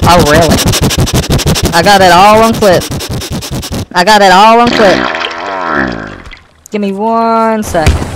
Oh, really? I got it all on clip. I got it all on clip. Give me 1 second.